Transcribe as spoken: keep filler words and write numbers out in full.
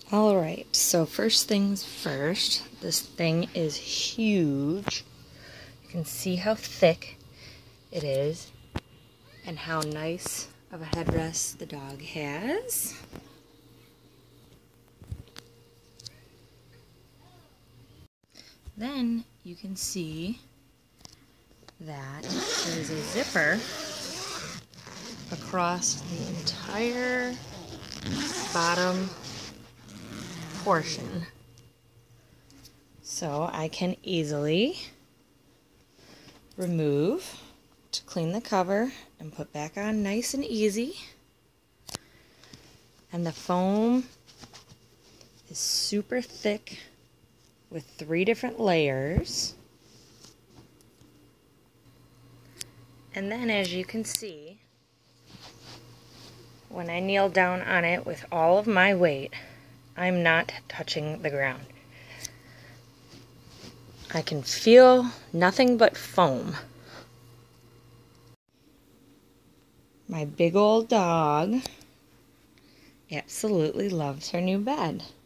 Alright, so first things first, this thing is huge. You can see how thick it is and how nice of a headrest the dog has. Then you can see that there is a zipper across the entire bottom portion. So I can easily remove to clean the cover and put back on nice and easy. And the foam is super thick with three different layers. And then, as you can see, when I kneel down on it with all of my weight, I'm not touching the ground. I can feel nothing but foam. My big old dog absolutely loves her new bed.